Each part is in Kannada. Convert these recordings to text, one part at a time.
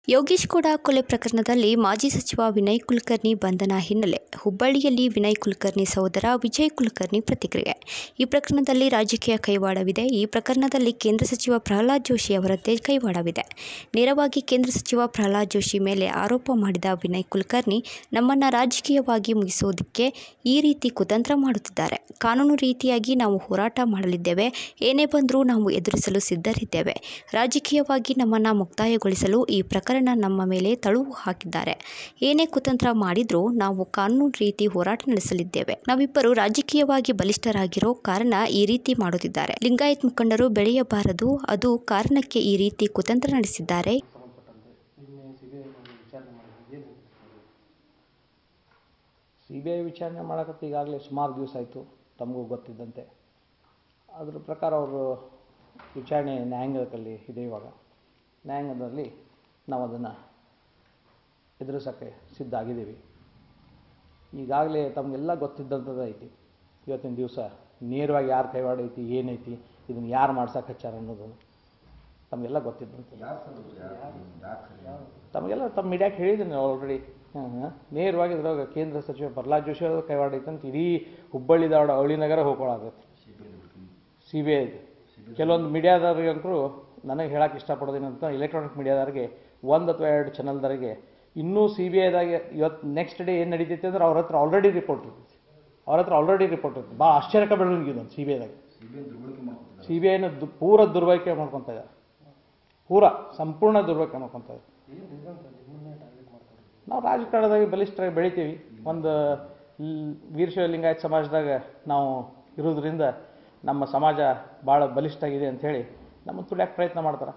ಯೋಗೇಶ್ ಗೌಡ ಕೊಲೆ ಪ್ರಕರಣದಲ್ಲಿ ಮಾಜಿ ಸಚಿವ ವಿನಯ್ ಕುಲಕರ್ಣಿ ಬಂಧನ ಹಿನ್ನೆಲೆ ಹುಬ್ಬಳ್ಳಿಯಲ್ಲಿ ವಿನಯ್ ಕುಲಕರ್ಣಿ ಸಹೋದರ ವಿಜಯ್ ಕುಲಕರ್ಣಿ ಪ್ರತಿಕ್ರಿಯೆ. ಈ ಪ್ರಕರಣದಲ್ಲಿ ರಾಜಕೀಯ ಕೈವಾಡವಿದೆ. ಈ ಪ್ರಕರಣದಲ್ಲಿ ಕೇಂದ್ರ ಸಚಿವ ಪ್ರಹ್ಲಾದ್ ಜೋಶಿ ಅವರದ್ದೇ ಕೈವಾಡವಿದೆ. ನೇರವಾಗಿ ಕೇಂದ್ರ ಸಚಿವ ಪ್ರಹ್ಲಾದ್ ಜೋಶಿ ಮೇಲೆ ಆರೋಪ ಮಾಡಿದ ವಿನಯ್ ಕುಲಕರ್ಣಿ ನಮ್ಮನ್ನು ರಾಜಕೀಯವಾಗಿ ಮುಗಿಸೋದಕ್ಕೆ ಈ ರೀತಿ ಕುತಂತ್ರ ಮಾಡುತ್ತಿದ್ದಾರೆ. ಕಾನೂನು ರೀತಿಯಾಗಿ ನಾವು ಹೋರಾಟ ಮಾಡಲಿದ್ದೇವೆ. ಏನೇ ಬಂದರೂ ನಾವು ಎದುರಿಸಲು ಸಿದ್ಧರಿದ್ದೇವೆ. ರಾಜಕೀಯವಾಗಿ ನಮ್ಮನ್ನು ಮುಕ್ತಾಯಗೊಳಿಸಲು ಈ ಪ್ರಕರಣ ನಮ್ಮ ಮೇಲೆ ತಳುವು ಹಾಕಿದ್ದಾರೆ. ಏನೇ ಕುತಂತ್ರ ಮಾಡಿದ್ರೂ ನಾವು ಕಾನೂನು ರೀತಿ ಹೋರಾಟ ನಡೆಸಲಿದ್ದೇವೆ. ನಾವಿಬ್ಬರು ರಾಜಕೀಯವಾಗಿ ಬಲಿಷ್ಠರಾಗಿರೋ ಕಾರಣ ಈ ರೀತಿ ಮಾಡುತ್ತಿದ್ದಾರೆ. ಲಿಂಗಾಯತ್ ಮುಖಂಡರು ಬೆಳೆಯಬಾರದು, ಅದು ಕಾರಣಕ್ಕೆ ಈ ರೀತಿ ಕುತಂತ್ರ ನಡೆಸಿದ್ದಾರೆ. CBI ವಿಚಾರಣೆ ಮಾಡಕತ್ತ ಈಗಾಗಲೇ ಸುಮಾರು ದಿವಸ ಆಯಿತು, ತಮಗೂ ಗೊತ್ತಿದ್ದಂತೆ. ಅದರ ಪ್ರಕಾರ ಅವರು ವಿಚಾರಣೆ ನ್ಯಾಯಾಂಗದಲ್ಲಿ ಇದೆ. ಇವಾಗ ನ್ಯಾಯಾಂಗದಲ್ಲಿ ನಾವು ಅದನ್ನು ಎದುರಿಸೋಕ್ಕೆ ಸಿದ್ಧ ಆಗಿದ್ದೀವಿ. ಈಗಾಗಲೇ ತಮಗೆಲ್ಲ ಗೊತ್ತಿದ್ದಂಥದ್ದು ಐತಿ. ಇವತ್ತಿನ ದಿವಸ ನೇರವಾಗಿ ಯಾರು ಕೈವಾಡ ಐತಿ, ಏನೈತಿ, ಇದನ್ನು ಯಾರು ಮಾಡ್ಸಕ್ಕೆ ಹಚ್ಚಾರ ಅನ್ನೋದು ತಮಗೆಲ್ಲ ಗೊತ್ತಿದ್ದಂಥದ್ದು. ತಮಗೆಲ್ಲ ತಮ್ಮ ಮೀಡಿಯಾಕ್ಕೆ ಹೇಳಿದ್ದೀನಿ ಆಲ್ರೆಡಿ. ನೇರವಾಗಿ ಇದ್ರಾಗ ಕೇಂದ್ರ ಸಚಿವ ಪ್ರಹ್ಲಾದ್ ಜೋಶಿ ಅವ್ರ ಕೈವಾಡ ಐತೆ ಅಂತ ಇಡೀ ಹುಬ್ಬಳ್ಳಿ ಧಾರವಾಡ ಅವಳಿ ನಗರ ಹೋಗ್ಕೊಳ್ಳಾಗತ್ತೆ. CBI ಕೆಲವೊಂದು ಮೀಡಿಯಾದವ್ರಿಗಂತರೂ ನನಗೆ ಹೇಳಕ್ಕೆ ಇಷ್ಟಪಡೋದೇನಂತ, ಎಲೆಕ್ಟ್ರಾನಿಕ್ ಮೀಡಿಯಾದವ್ರಿಗೆ 1 ಅಥವಾ 2 ಚಾನಲ್ದವರಿಗೆ ಇನ್ನೂ CBIದಾಗೆ ಇವತ್ತು ನೆಕ್ಸ್ಟ್ ಡೇ ಏನು ನಡೀತೈತೆ ಅಂದ್ರೆ ಅವ್ರ ಹತ್ರ ಆಲ್ರೆಡಿ ರಿಪೋರ್ಟ್ ಇರ್ತದೆ. ಭಾಳ ಆಶ್ಚರ್ಯಕ ಬೆಳವಣಿಗೆ ಒಂದು CBIದಾಗೆ. CBIನ ಪೂರ ದುರ್ಬಳಕೆ ಮಾಡ್ಕೊತಾ ಇದ್ದಾರೆ, ಸಂಪೂರ್ಣ ದುರ್ಬಳಕೆ ಮಾಡ್ಕೊತಾ ಇದ್ದಾರೆ. ನಾವು ರಾಜಕಾರಣದಾಗಿ ಬಲಿಷ್ಠರಾಗಿ ಬೆಳಿತೀವಿ. ಒಂದು ವೀರಶೈವ ಲಿಂಗಾಯತ್ ಸಮಾಜದಾಗ ನಾವು ಇರೋದ್ರಿಂದ ನಮ್ಮ ಸಮಾಜ ಭಾಳ ಬಲಿಷ್ಠ ಆಗಿದೆ ಅಂಥೇಳಿ ನಮ್ಮನ್ನು ತುಳಿಯೋಕ್ಕೆ ಪ್ರಯತ್ನ ಮಾಡ್ತಾರೆ.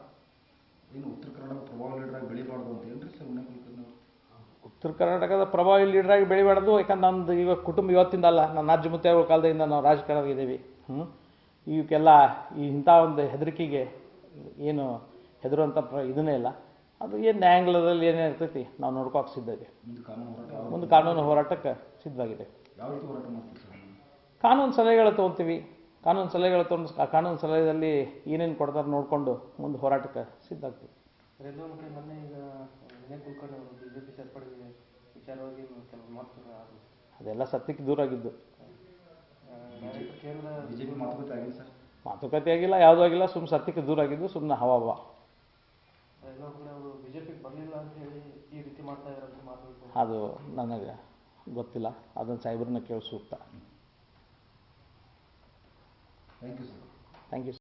ಉತ್ತರ ಕರ್ನಾಟಕದ ಪ್ರಭಾವಿ ಲೀಡ್ರಾಗಿ ಬೆಳಿಬಾರ್ದು. ಯಾಕಂದ್ರೆ ನಮ್ಮದು ಇವಾಗ ಕುಟುಂಬ ಇವತ್ತಿಂದ ಅಲ್ಲ, ನನ್ನ ಅಜ್ಜ ಮುತ್ತೈಗಳ ಕಾಲದಿಂದ ನಾವು ರಾಜಕಾರಣದಾಗಿದ್ದೀವಿ. ಇವಕ್ಕೆಲ್ಲ ಇಂಥ ಒಂದು ಹೆದರಿಕೆಗೆ ಏನು ಹೆದರುವಂಥ ಇದನ್ನೇ ಇಲ್ಲ. ಅದು ಏನು ನ್ಯಾಯಾಂಗದಲ್ಲಿ ಏನೇ ಇರ್ತೈತಿ ನಾವು ನೋಡ್ಕೋಕೆ ಸಿದ್ಧ ಇದೆ. ಮುಂದೆ ಕಾನೂನು ಹೋರಾಟಕ್ಕೆ ಸಿದ್ಧವಾಗಿದೆ. ಕಾನೂನು ಸಲಹೆಗಳು ತೊಗೊತೀವಿ. ಕಾನೂನು ಸಲಹೆದಲ್ಲಿ ಏನೇನು ಕೊಡ್ತಾರೆ ನೋಡಿಕೊಂಡು ಮುಂದೆ ಹೋರಾಟಕ್ಕೆ ಸಿದ್ಧ ಆಗ್ತೀವಿ. ಅದೆಲ್ಲ ಸತ್ಯಕ್ಕೆ ದೂರ ಆಗಿದ್ದು. ಮಾತುಕತೆ ಆಗಿಲ್ಲ, ಯಾವುದೂ ಆಗಿಲ್ಲ. ಸುಮ್ಮನೆ ಸತ್ಯಕ್ಕೆ ದೂರ ಆಗಿದ್ದು, ಸುಮ್ಮನೆ ಹವಾ. ಅದು ನನಗೆ ಗೊತ್ತಿಲ್ಲ. ಅದನ್ನು ಸಾಹೇಬ್ರನ್ನ ಕೇಳಿ ಸೂಕ್ತ. Thank you.